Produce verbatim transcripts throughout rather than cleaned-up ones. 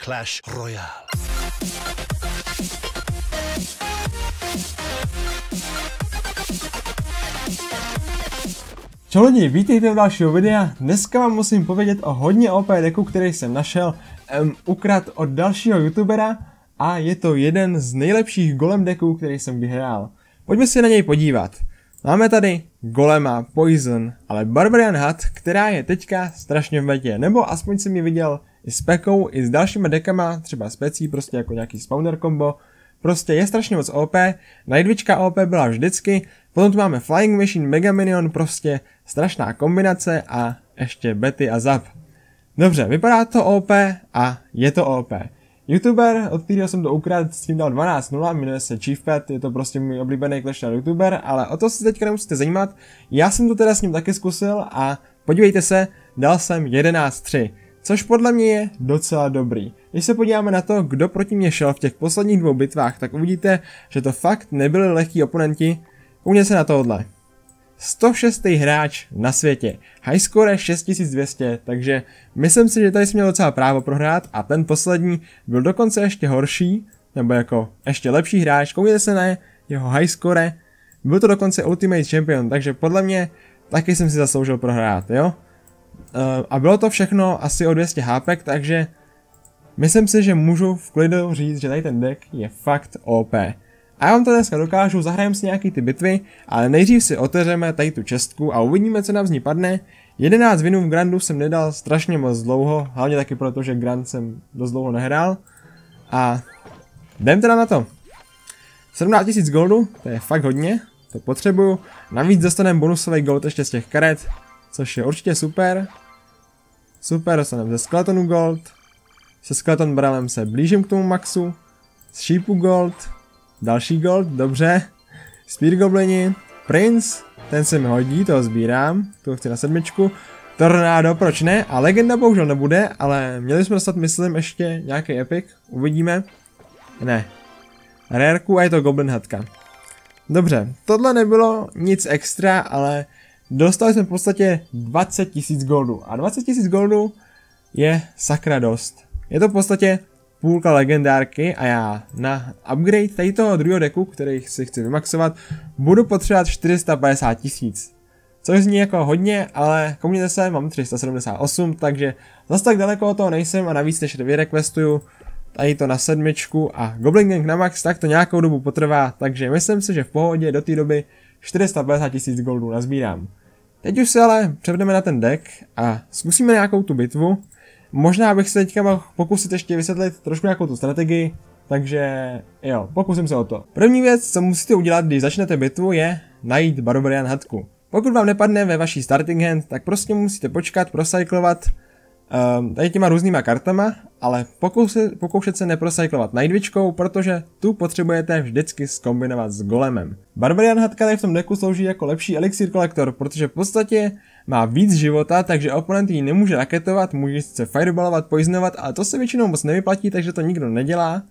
Clash Royale. Čau lidi, vítejte v dalšího videa. Dneska vám musím povědět o hodně O P decku, který jsem našel, um, ukrad od dalšího youtubera a je to jeden z nejlepších golem decků, který jsem kdy hrál. Pojďme se na něj podívat. Máme tady golema, poison, ale Barbarian Hut, která je teďka strašně v metě, nebo aspoň jsem ji viděl i s pekou, i s dalšíma deckama, třeba specí, prostě jako nějaký spawner combo. Prostě je strašně moc O P, Nightwitchka O P byla vždycky, potom tu máme Flying Machine, Mega Minion, prostě strašná kombinace a ještě Betty a Zap. Dobře, vypadá to O P a je to O P. YouTuber, od kterého jsem to ukradl, s tím dal dvanáct nula, jmenuje se Chiefpet, je to prostě můj oblíbený Clash Royale YouTuber, ale o to se teďka nemusíte zajímat, já jsem to teda s ním taky zkusil a podívejte se, dal jsem jedenáct tři. Což podle mě je docela dobrý. Když se podíváme na to, kdo proti mě šel v těch posledních dvou bitvách, tak uvidíte, že to fakt nebyli lehký oponenti. Koukněte se na tohle. sto šestý hráč na světě. High score šest tisíc dvě stě, takže myslím si, že tady jsem měl docela právo prohrát a ten poslední byl dokonce ještě horší, nebo jako ještě lepší hráč. Koukněte se na jeho high score. Byl to dokonce Ultimate Champion, takže podle mě taky jsem si zasloužil prohrát, jo? Uh, a bylo to všechno asi o dvě stě hápek, takže myslím si, že můžu v klidu říct, že tady ten deck je fakt O P. A já vám to dneska dokážu, zahrajeme si nějaký ty bitvy, ale nejdřív si otevřeme tady tu čestku a uvidíme, co nám z ní padne. jedenáct winů v Grandu jsem nedal strašně moc dlouho, hlavně taky proto, že Grand jsem dost dlouho nehrál. A jdem teda na to. sedmnáct tisíc goldu, to je fakt hodně, to potřebuju. Navíc dostaneme bonusový gold ještě z těch karet, což je určitě super. Super, dostaneme ze Skeletonu gold. Se Skeleton barrelem se blížím k tomu maxu. Z Sheepu gold. Další gold, dobře. Spear goblini. Prince, ten se mi hodí, toho sbírám. Tu chci na sedmičku. Tornádo, proč ne? A legenda bohužel nebude, ale měli jsme dostat, myslím, ještě nějaký epic. Uvidíme. Ne. Rareku a je to Goblin Hutka. Dobře, tohle nebylo nic extra, ale dostali jsme v podstatě dvacet tisíc goldu. A dvacet tisíc goldu je sakra dost. Je to v podstatě půlka legendárky a já na upgrade tady toho druhého decku, který si chci vymaxovat, budu potřebovat čtyři sta padesát tisíc. Což zní jako hodně, ale koukněte se, mám tři sta sedmdesát osm, takže zase tak daleko od toho nejsem a navíc ještě vyrequestuju tady to na sedmičku a Goblin Gang na max, tak to nějakou dobu potrvá, takže myslím si, že v pohodě do té doby čtyři sta padesát tisíc goldů nazbírám. Teď už se ale přepneme na ten deck a zkusíme nějakou tu bitvu. Možná bych se teďka mohl pokusit ještě vysvětlit trošku nějakou tu strategii, takže jo, pokusím se o to. První věc, co musíte udělat, když začnete bitvu, je najít Barbarian Hutku. Pokud vám nepadne ve vaší starting hand, tak prostě musíte počkat, procyklovat um, tady těma různýma kartama, ale pokoušet, pokoušet se neprocyklovat Nightwitchkou, protože tu potřebujete vždycky zkombinovat s golemem. Barbarian Hutka tady v tom decku slouží jako lepší elixir kolektor, protože v podstatě má víc života, takže oponent ji nemůže raketovat, může se fireballovat, poisonovat, ale to se většinou moc nevyplatí, takže to nikdo nedělá.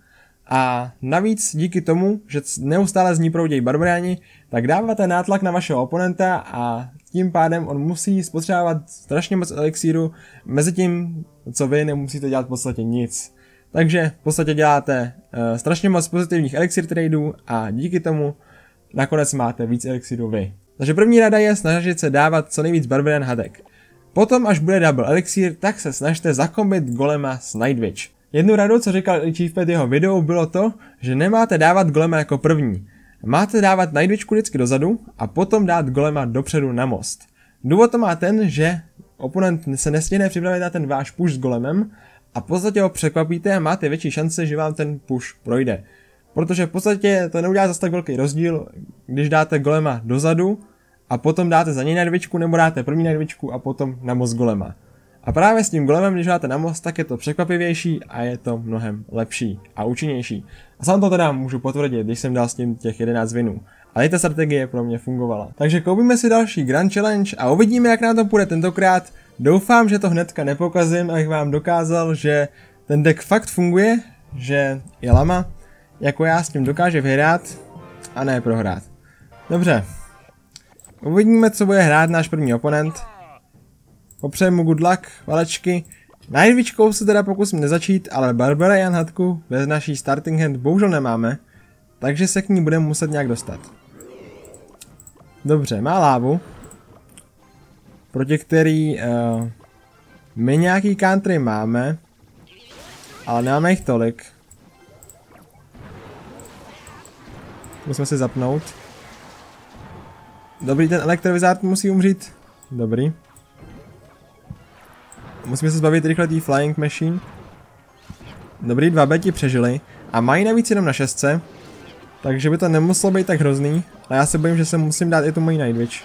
A navíc díky tomu, že neustále z ní proudějí barbariáni, tak dáváte nátlak na vašeho oponenta a tím pádem on musí spotřebovat strašně moc elixíru, mezi tím, co vy nemusíte dělat v podstatě nic. Takže v podstatě děláte uh, strašně moc pozitivních elixir tradeů a díky tomu nakonec máte víc elixíru vy. Takže první rada je snažit se dávat co nejvíc Barbarian Hutek. Potom, až bude double elixir, tak se snažte zakombit golema s Nightwitch. Jednu radu, co říkal i Chiefpet jeho videu, bylo to, že nemáte dávat golema jako první. Máte dávat Nightwitchku vždycky dozadu a potom dát golema dopředu na most. Důvod to má ten, že oponent se nestihne připravit na ten váš push s golemem a v podstatě ho překvapíte a máte větší šance, že vám ten push projde. Protože v podstatě to neudělá zase tak velký rozdíl, když dáte golema dozadu a potom dáte za něj Nightwitchku, nebo dáte první Nightwitchku a potom na most golema. A právě s tím golemem, když dáte na most, tak je to překvapivější a je to mnohem lepší a účinnější. A sám to teda můžu potvrdit, když jsem dal s tím těch jedenáct winů. Ale ta strategie pro mě fungovala. Takže koupíme si další Grand Challenge a uvidíme, jak nám to půjde tentokrát. Doufám, že to hnedka nepokazím, abych vám dokázal, že ten deck fakt funguje, že je lama, jako já s tím dokáže vyhrát a ne prohrát. Dobře. Uvidíme, co bude hrát náš první oponent. Popřeji mu good luck, valečky. Na jedničkou se teda pokusím nezačít, ale Barbarian hadku bez naší starting hand bohužel nemáme, takže se k ní budeme muset nějak dostat. Dobře, má lávu, proti který uh, my nějaký country máme, ale nemáme jich tolik. Musíme si zapnout. Dobrý, ten elektrovizard musí umřít. Dobrý. Musíme se zbavit rychle tý Flying Machine. Dobrý, dva beti přežili. A mají navíc jenom na šestce. Takže by to nemuselo být tak hrozný. Ale já se bojím, že se musím dát i tu mojí Night Witch.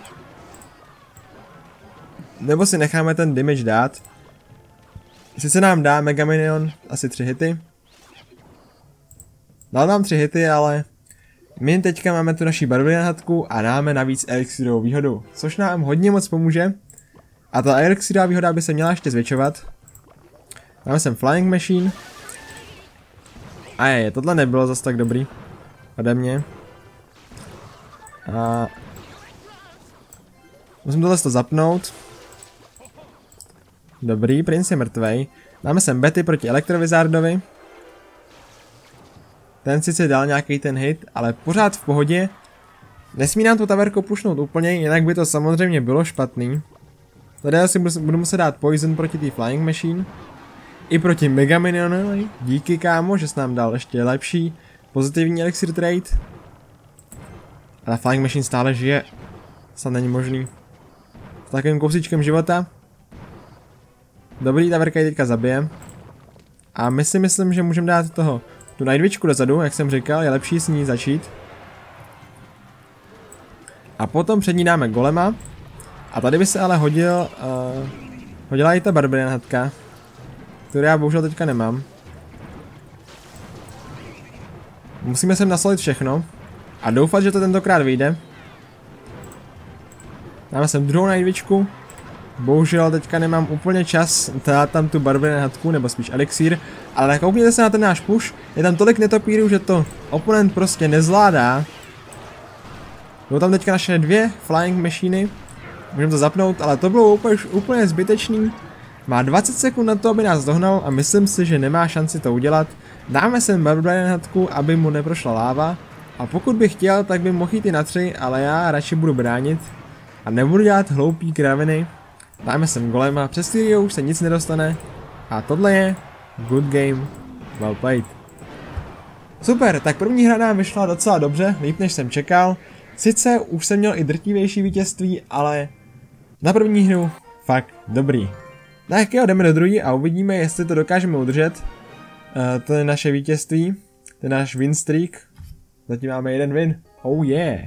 Nebo si necháme ten damage dát. Sice nám dá Mega Minion asi tři hity. Dal nám tři hity, ale my teďka máme tu naší Barbarian hadku a dáme navíc elixirovou výhodu, což nám hodně moc pomůže. A ta elixirová výhoda by se měla ještě zvětšovat. Máme sem Flying Machine. A je, tohle nebylo zas tak dobrý ode mě. A musím tohle to zapnout. Dobrý, princ je mrtvej. Dáme sem Betty proti elektrovizardovi. Ten sice dal nějaký ten hit, ale pořád v pohodě. Nesmí nám tu taverku pušnout úplně, jinak by to samozřejmě bylo špatný. Tady asi budu muset dát poison proti té Flying Machine. I proti Mega Minionovi. Díky kámo, že jsi nám dal ještě lepší pozitivní elixir trade. Ale Flying Machine stále žije. Snad není možný. S takovým kousíčkem života. Dobrý, taverka ji teďka zabije. A my si myslím, že můžeme dát toho tu Night Witchku dozadu, jak jsem říkal, je lepší s ní začít. A potom před ní dáme golema. A tady by se ale hodil, uh, hodila i ta Barbarian hadka, kterou já bohužel teďka nemám. Musíme sem nasolit všechno a doufat, že to tentokrát vyjde. Dáme sem druhou Night Witchku. Bohužel teďka nemám úplně čas dát tam tu Barbarian hadku, nebo spíš elixír, ale koukněte se na ten náš push, je tam tolik netopírů, že to oponent prostě nezvládá. Jsou tam teďka naše dvě Flying Machiny, můžeme to zapnout, ale to bylo úplně, úplně zbytečný. Má dvacet sekund na to, aby nás dohnal a myslím si, že nemá šanci to udělat. Dáme sem Barbarian hadku, aby mu neprošla láva a pokud bych chtěl, tak by mohl jít i na tři, ale já radši budu bránit a nebudu dělat hloupý kraviny. Dáme sem golema, přes kterýho už se nic nedostane. A tohle je good game, well played. Super, tak první hra nám vyšla docela dobře, líp než jsem čekal. Sice už jsem měl i drtivější vítězství, ale na první hru fakt dobrý. Tak jo, jdeme do druhé a uvidíme, jestli to dokážeme udržet. Uh, to je naše vítězství, to je náš win streak. Zatím máme jeden win, oh yeah.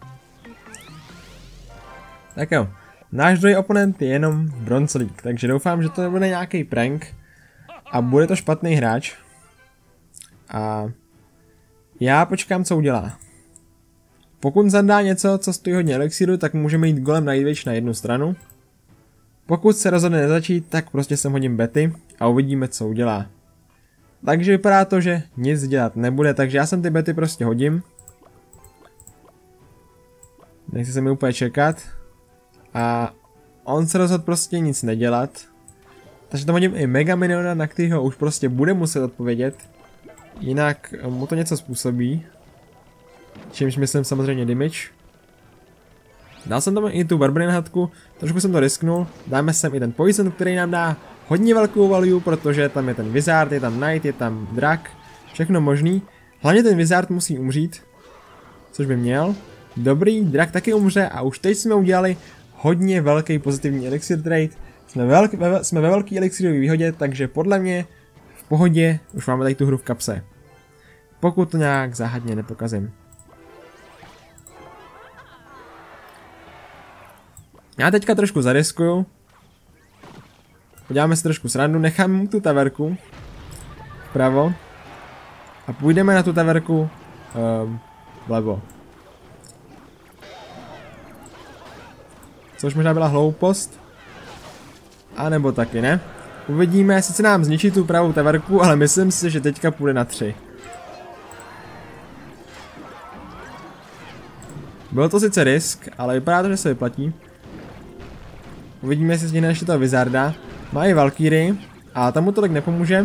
Tak jo. Náš druhý oponent je jenom Bronze League, takže doufám, že to nebude nějaký prank a bude to špatný hráč. A já počkám, co udělá. Pokud zadá něco, co stojí hodně elixíru, tak můžeme jít golem na Night Witch na jednu stranu. Pokud se rozhodne nezačít, tak prostě sem hodím Betty a uvidíme, co udělá. Takže vypadá to, že nic dělat nebude, takže já sem ty Betty prostě hodím. Nechci se mi úplně čekat. A on se rozhodl prostě nic nedělat. Takže tam hodím i Mega Miniona, na kterýho už prostě bude muset odpovědět. Jinak mu to něco způsobí. Čímž myslím samozřejmě damage. Dal jsem tam i tu Barbarian hadku, trošku jsem to risknul. Dáme sem i ten poison, který nám dá hodně velkou value, protože tam je ten Wizard, je tam Knight, je tam drak. Všechno možný. Hlavně ten Wizard musí umřít. Což by měl. Dobrý, drak taky umře a už teď jsme udělali hodně velký pozitivní elixir trade. Jsme, velk, ve, jsme ve velký elixirové výhodě, takže podle mě v pohodě už máme tady tu hru v kapse. Pokud to nějak záhadně nepokazím. Já teďka trošku zariskuju. Podíváme si trošku srandu, nechám mu tu taverku vpravo a půjdeme na tu taverku um, vlevo. Což možná byla hloupost. A nebo taky ne. Uvidíme, sice nám zničí tu pravou taverku, ale myslím si, že teďka půjde na tři. Byl to sice risk, ale vypadá to, že se vyplatí. Uvidíme, jestli stihne ještě toho Wizarda. Má i Valkyrie, A tam mu tolik nepomůže.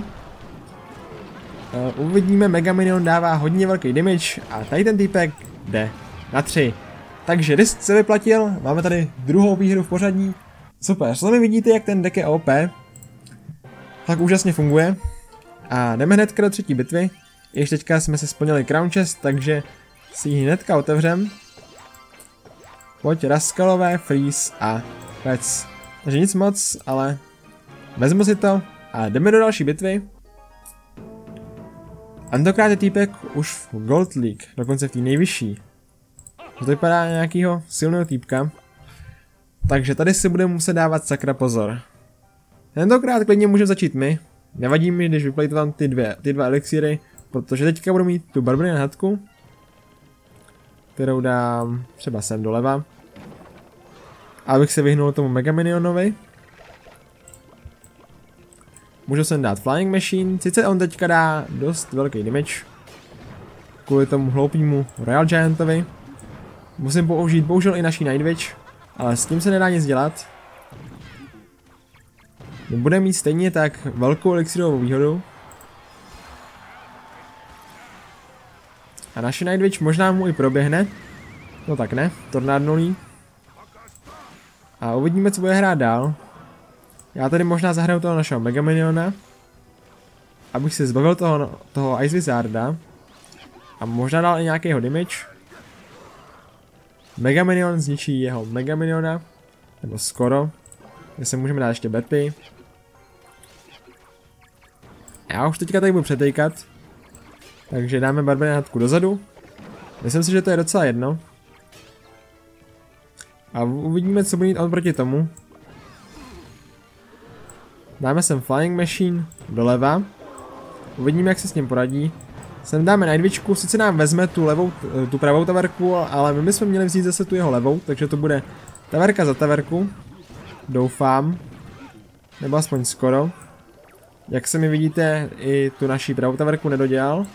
Uh, uvidíme, Mega Minion dává hodně velký damage a tady ten týpek jde na tři. Takže risk se vyplatil, máme tady druhou výhru v pořadí. Super, sami vidíte, jak ten deck je O P. Tak úžasně funguje. A jdeme hnedka do třetí bitvy. Ještě teďka jsme si splnili Crown Chest, takže si ji hnedka otevřem. Pojď, Rascalové, Freeze a Pets. Takže nic moc, ale vezmu si to a jdeme do další bitvy. A tentokrát je týpek už v Gold League, dokonce v té nejvyšší. To vypadá nějakýho silného týpka. Takže tady si budeme muset dávat sakra pozor. Tentokrát klidně můžeme začít my. Nevadí mi, když vyplejtovám ty, dvě, ty dva elixíry, protože teďka budu mít tu Barbarian hadku, kterou dám třeba sem doleva, abych se vyhnul tomu Mega Minionovi. Můžu sem dát Flying Machine, sice on teďka dá dost velký damage, kvůli tomu hloupýmu Royal Giantovi. Musím použít bohužel i naší Night Witch, ale s tím se nedá nic dělat. Bude mít stejně tak velkou elixírovou výhodu. A naše Night Witch možná mu i proběhne. No tak ne, tornádnulí. A uvidíme, co bude hrát dál. Já tady možná zahraju toho našeho Mega Miniona, abych se zbavil toho, toho Ice Wizarda. A možná dal i nějakýho damage. Mega Minion zničí jeho Mega Miniona. Nebo skoro. Kde se můžeme dát ještě Betty. Já už teďka tady budu přetejkat. Takže dáme Barbarian hadku dozadu. Myslím si, že to je docela jedno. A uvidíme, co bude mít on proti tomu. Dáme sem Flying Machine doleva. Uvidíme, jak se s ním poradí. Sem dáme Night Witchku, sice nám vezme tu levou, tu pravou taverku, ale my bychom měli vzít zase tu jeho levou, takže to bude taverka za taverku. Doufám. Nebo aspoň skoro. Jak se mi vidíte, i tu naší pravou taverku nedodělal.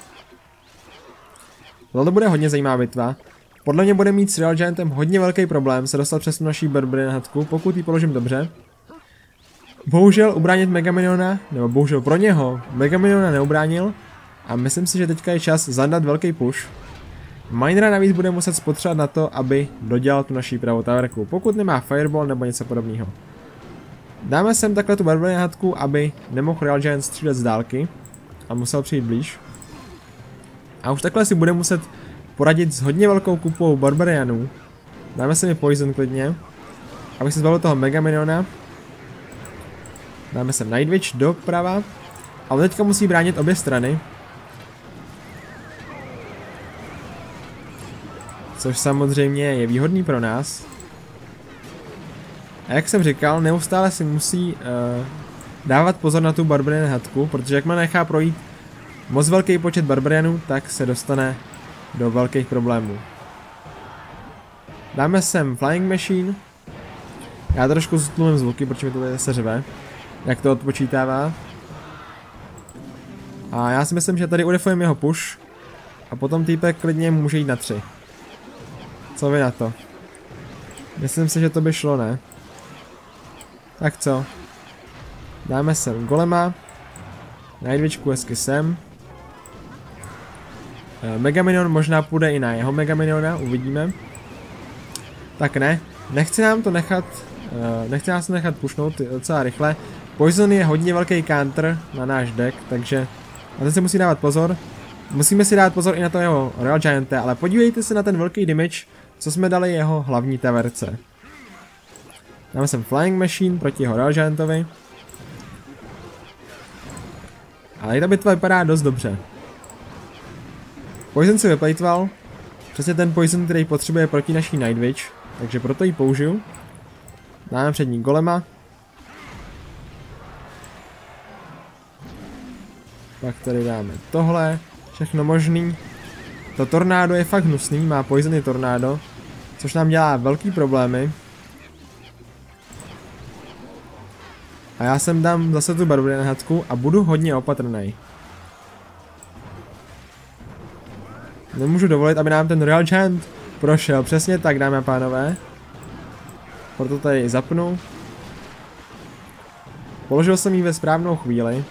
Tohle bude hodně zajímavá bitva. Podle mě bude mít s Real Giantem hodně velký problém se dostat přes tu naší Barbarian hadku, pokud ji položím dobře. Bohužel ubránit Mega Miniona, nebo bohužel pro něho, Mega Miniona neubránil. A myslím si, že teďka je čas zadat velký push. Minera navíc bude muset spotřebovat na to, aby dodělal tu naší pravou taverku, pokud nemá Fireball nebo něco podobného. Dáme sem takhle tu Barbarian hadku, aby nemohl Real Giant střílet z dálky a musel přijít blíž. A už takhle si bude muset poradit s hodně velkou kupou Barbarianů. Dáme se mi Poison klidně, abych se zbavil toho Mega Miniona. Dáme sem Night Witch doprava, ale teďka musí bránit obě strany. Což samozřejmě je výhodný pro nás. A jak jsem říkal, neustále si musí uh, dávat pozor na tu Barbarian hadku, protože jak má nechá projít moc velký počet Barbarianů, tak se dostane do velkých problémů. Dáme sem Flying Machine. Já trošku ztlumím zvuky, protože mi to tady se řve, jak to odpočítává. A já si myslím, že tady udefujeme jeho push a potom týpek klidně může jít na tři. Co vy na to? Myslím si, že to by šlo, ne? Tak co? Dáme sem Golema. Night Witchku hezky sem. Mega Minion možná půjde i na jeho Mega Miniona, uvidíme. Tak ne, nechci nám to nechat, nechci nás to nechat pushnout docela rychle. Poison je hodně velký counter na náš deck, takže na to si musí dávat pozor. Musíme si dát pozor i na to jeho Royal Giante, ale podívejte se na ten velký damage, co jsme dali jeho hlavní taverce. Dáme sem Flying Machine proti jeho Royal Giantovi. Ale i ta bitva vypadá dost dobře. Poison si vyplejtval. Přesně ten Poison, který potřebuje proti naší Night Witch. Takže proto ji použiju. Dáme před ní Golema. Pak tady dáme tohle. Všechno možný. To tornádo je fakt hnusný, má Poisony tornádo. Což nám dělá velký problémy. A já sem dám zase tu Barbarian hadku a budu hodně opatrný. Nemůžu dovolit, aby nám ten Royal Giant prošel. Přesně tak, dámy a pánové. Proto tady zapnu. Položil jsem ji ve správnou chvíli.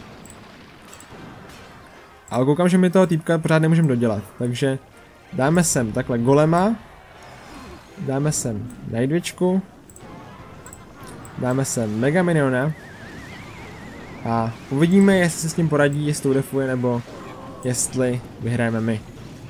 Ale koukám, že mi toho týpka pořád nemůžem dodělat. Takže dáme sem takhle golema. Dáme sem najdvičku. Dáme sem mega miniona. A uvidíme, jestli se s tím poradí, jestli to udefuje, nebo jestli vyhrajeme my.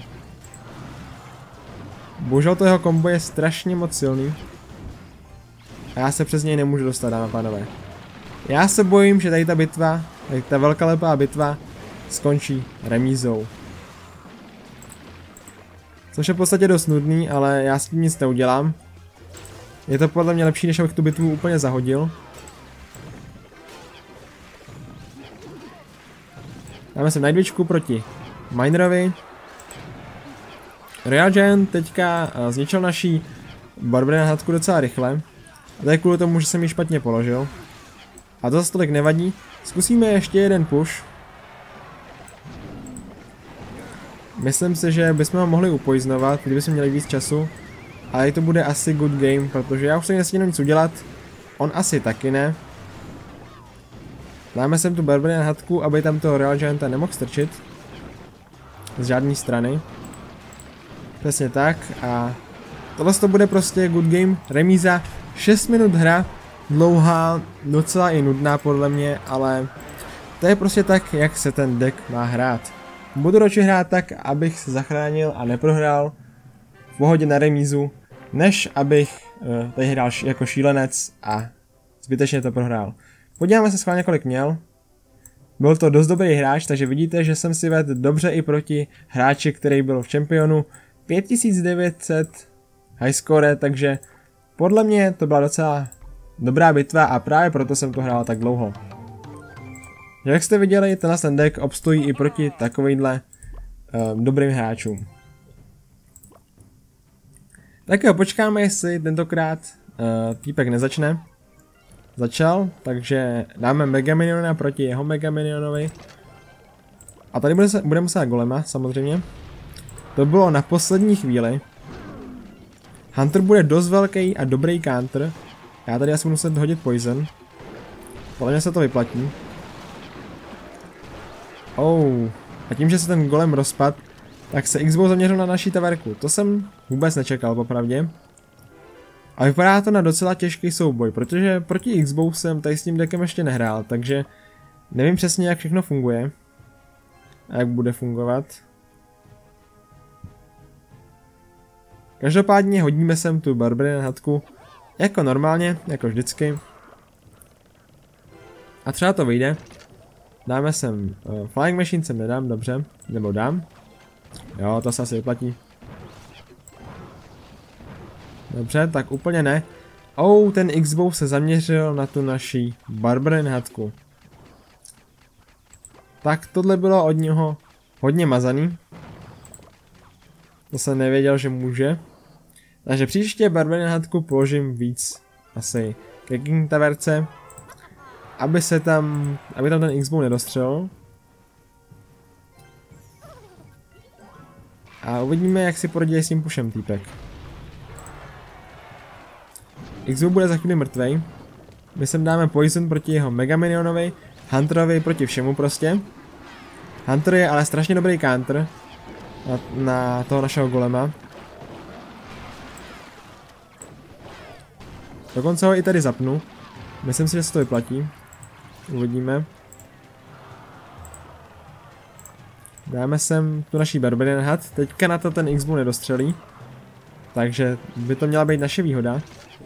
Bohužel to jeho kombo je strašně moc silný. A já se přes něj nemůžu dostat, dámy a pánové. Já se bojím, že tady ta bitva, tady ta velkolepá bitva, skončí remízou. Což je v podstatě dost nudný, ale já s tím nic neudělám. Je to podle mě lepší, než abych tu bitvu úplně zahodil. Dáme sem najdvičku proti Minerovi. Royal Giant teďka zničil naší Barbarian hadku docela rychle. A to je kvůli tomu, že jsem ji špatně položil. A to zase tolik nevadí. Zkusíme ještě jeden push. Myslím si, že bychom ho mohli upoiznovat, kdybychom měli víc času. Ale to bude asi good game, protože já už se nestínu nic udělat. On asi taky ne. Dáme sem tu Barbarian hadku, aby tam toho Royal Gianta nemohl strčit. Z žádné strany. Přesně tak a tohle to bude prostě good game, remíza, šest minut hra, dlouhá, docela i nudná podle mě, ale to je prostě tak, jak se ten deck má hrát. Budu radši hrát tak, abych se zachránil a neprohrál v pohodě na remízu, než abych uh, tady hrál jako šílenec a zbytečně to prohrál. Podíváme se schválně, kolik měl. Byl to dost dobrý hráč, takže vidíte, že jsem si vedl dobře i proti hráči, který byl v Championu. pět tisíc devět set high score, takže podle mě to byla docela dobrá bitva a právě proto jsem to hrál tak dlouho. Jak jste viděli, tenhle ten deck obstojí i proti takovýmhle uh, dobrým hráčům. Tak jo, počkáme, jestli tentokrát uh, týpek nezačne. Začal, takže dáme Mega Miniona proti jeho Mega Minionovi. A tady bude, bude muset golema, samozřejmě. To bylo na poslední chvíli. Hunter bude dost velký a dobrý counter. Já tady asi budu muset hodit poison. Podle mě se to vyplatí. Oh. A tím, že se ten golem rozpad, tak se X-Bow zaměřil na naší taverku. To jsem vůbec nečekal, popravdě. A vypadá to na docela těžký souboj, protože proti X-Bow jsem tady s tím deckem ještě nehrál, takže nevím přesně, jak všechno funguje. A jak bude fungovat. Každopádně hodíme sem tu Barbarian hadku jako normálně, jako vždycky. A třeba to vyjde. Dáme sem uh, Flying Machine sem nedám, dobře, nebo dám. Jo, to se asi vyplatí. Dobře, tak úplně ne. Oh, ten X-Bow se zaměřil na tu naší Barbarian hadku. Tak tohle bylo od něho hodně mazaný. To jsem nevěděl, že může. Takže příště Barbarian hadku položím víc asi ke King taverce, aby se tam, aby tam ten X-Bow nedostřelil. A uvidíme, jak si poradí s tím pushem týpek. X-Bow bude za chvíli mrtvej. My sem dáme poison proti jeho Mega Minionovi, Hunterovi proti všemu prostě. Hunter je ale strašně dobrý counter na, na toho našeho golema. Dokonce ho i tady zapnu. Myslím si, že se to vyplatí. Uvidíme. Dáme sem tu naší Barbarian had. Teďka na to ten X-Bow nedostřelí. Takže by to měla být naše výhoda.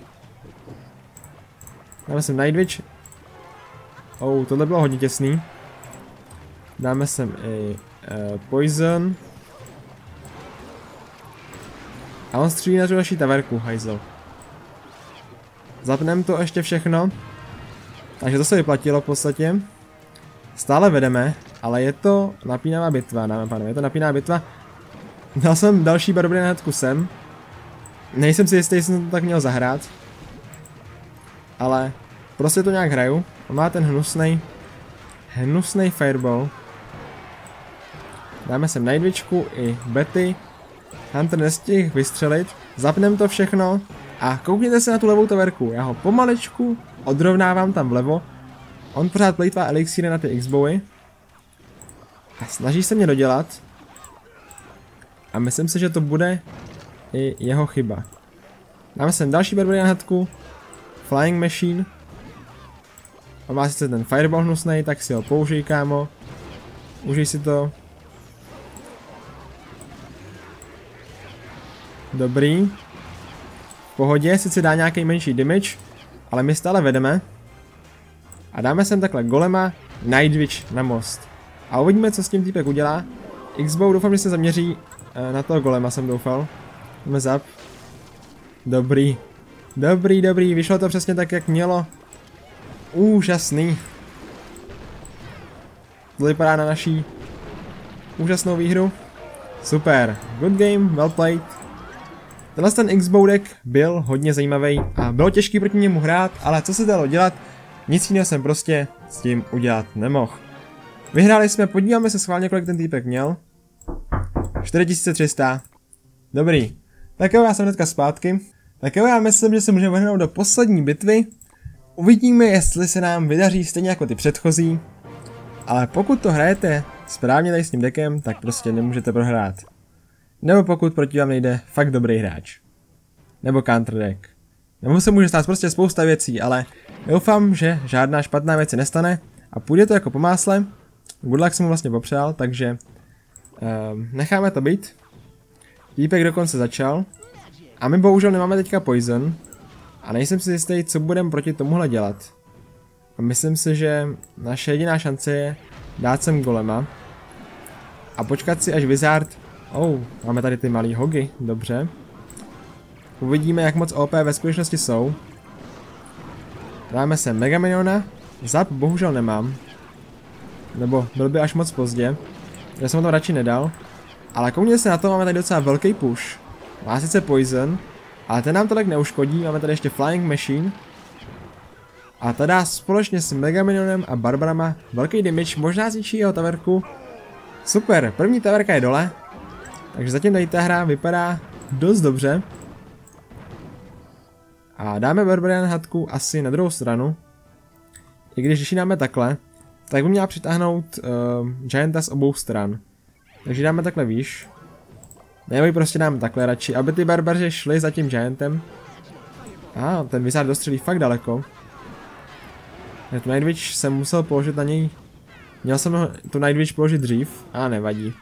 Dáme sem Nightwitch. Oh, tohle bylo hodně těsný. Dáme sem i uh, Poison. A on střílí na tu naší taverku, hajzel. Zapneme to ještě všechno. Takže to se vyplatilo v podstatě. Stále vedeme, ale je to napínavá bitva, dáme pánové, je to napínavá bitva. Dal jsem další Barbarian hadku sem. Nejsem si jistý, jestli jsem to tak měl zahrát. Ale prostě to nějak hraju. On má ten hnusnej, hnusnej fireball. Dáme sem Nightwitchku i Betty. Hunter nestihl vystřelit. Zapneme to všechno. A koukněte se na tu levou taverku. Já ho pomaličku odrovnávám tam vlevo. On pořád plejtvá elixíry na ty X-bowy. A snaží se mě dodělat. A myslím si, že to bude i jeho chyba. Dáme sem další Barbarian hadku. Flying Machine. On má sice ten Fireball hnusnej, tak si ho použij, kámo. Užij si to. Dobrý. V pohodě, sice dá nějaký menší damage, ale my stále vedeme. A dáme sem takhle golema, Nightwitch na most. A uvidíme, co s tím týpek udělá. X-bow doufám, že se zaměří uh, na toho golema, jsem doufal. Jdeme zap. Dobrý. Dobrý, dobrý, vyšlo to přesně tak, jak mělo. Úžasný. To vypadá na naší úžasnou výhru. Super, good game, well played. Tenhle ten X-bow deck byl hodně zajímavý a bylo těžký proti němu hrát, ale co se dalo dělat, nic jiného jsem prostě s tím udělat nemohl. Vyhráli jsme, podíváme se schválně, kolik ten týpek měl. čtyři tisíce tři sta. Dobrý. Tak jo, já jsem hnedka zpátky. Tak jo, já myslím, že se můžeme vrhnout do poslední bitvy. Uvidíme, jestli se nám vydaří stejně jako ty předchozí. Ale pokud to hrajete správně tady s tím deckem, tak prostě nemůžete prohrát. Nebo pokud proti vám nejde fakt dobrý hráč. Nebo counter deck. Nebo se může stát prostě spousta věcí, ale doufám, že žádná špatná věc se nestane a půjde to jako po másle. Good luck jsem mu vlastně popřál, takže um, necháme to být. Týpek dokonce začal. A my bohužel nemáme teďka poison. A nejsem si jistý, co budeme proti tomuhle dělat. A myslím si, že naše jediná šance je dát sem golema. A počkat si, až Wizard... Oh, máme tady ty malý hogy, dobře. Uvidíme, jak moc O P ve skutečnosti jsou. Dáme sem Mega Miniona. Zap bohužel nemám. Nebo byl by až moc pozdě. Já jsem to radši nedal. Ale koukněte se na to, máme tady docela velký push. Má sice poison, ale ten nám tolik neuškodí, máme tady ještě Flying Machine. A ta dá společně s Mega Minionem a Barbarama velký damage, možná zničí jeho taverku. Super, první taverka je dole. Takže zatím tady ta hra vypadá dost dobře. A dáme Barbarian hadku asi na druhou stranu. I když když ji dáme takhle, tak by měla přitáhnout uh, Gianta z obou stran. Takže dáme takhle výš. Nebo ji prostě dáme takhle radši, aby ty barbaři šli za tím Giantem. A ah, ten Wizard dostřelí fakt daleko. Tu Nightwitch jsem musel položit na něj. Měl jsem tu Nightwitch položit dřív, a nevadí.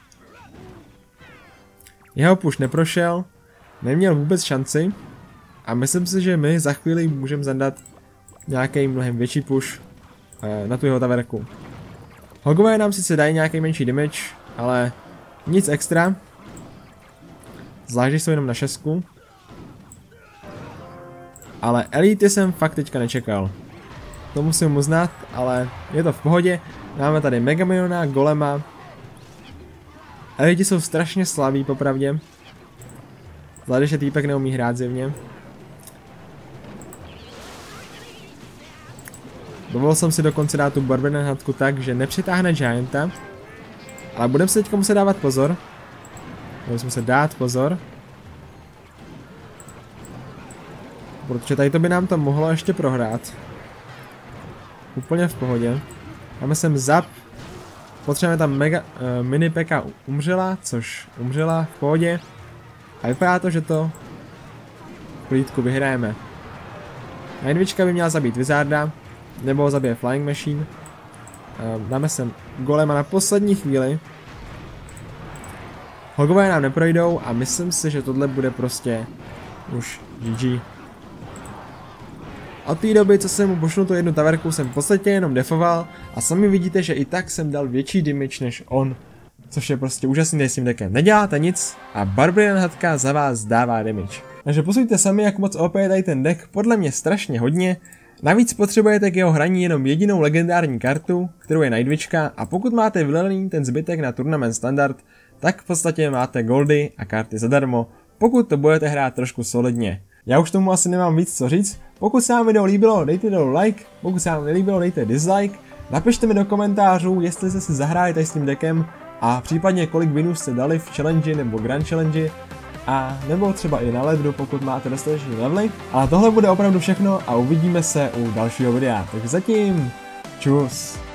Jeho push neprošel, neměl vůbec šanci. A myslím si, že my za chvíli můžeme zandat nějaký mnohem větší push eh, na tu jeho taverku. Hogové nám sice dají nějaký menší damage, ale nic extra. Zvlášť, že jsou jenom na šestku. Ale elity jsem fakt teďka nečekal. To musím uznat, ale je to v pohodě. Máme tady Mega Miniona, Golema. Elity jsou strašně slabí, popravdě. Zvlášť, že týpek neumí hrát zjevně. Dovolil jsem si dokonce dát tu Barbarian hadku tak, že nepřitáhne Gianta. Ale budeme se teďka muset dávat pozor. Budeme se muset dát pozor. Protože tady to by nám to mohlo ještě prohrát. Úplně v pohodě. Máme sem zap. Potřebujeme tam mega, uh, mini P K umřela, což umřela v pohodě. A vypadá to, že to v klídku vyhrajeme. Nightwitchka by měla zabít Wizarda, nebo zabije Flying Machine. Uh, dáme sem Golema na poslední chvíli. Hogové nám neprojdou a myslím si, že tohle bude prostě už G G. Od té doby, co jsem mu bošnul tu jednu taverku, jsem v podstatě jenom defoval a sami vidíte, že i tak jsem dal větší damage než on, což je prostě úžasný s tím deckem. Neděláte nic a Barbarian hadka za vás dává damage. Takže posuďte sami, jak moc O P je tady ten deck, podle mě strašně hodně. Navíc potřebujete k jeho hraní jenom jedinou legendární kartu, kterou je Nightwitchka, a pokud máte vylený ten zbytek na Tournament Standard, tak v podstatě máte goldy a karty zadarmo, pokud to budete hrát trošku solidně. Já už tomu asi nemám víc co říct. Pokud se vám video líbilo, dejte dolů like, pokud se vám nelíbilo, dejte dislike, napište mi do komentářů, jestli jste si zahráli tady s tím deckem a případně kolik winů jste dali v challenge nebo grand challenge, a nebo třeba i na ledru, pokud máte dostatečný levely. A tohle bude opravdu všechno a uvidíme se u dalšího videa. Takže zatím, Čus.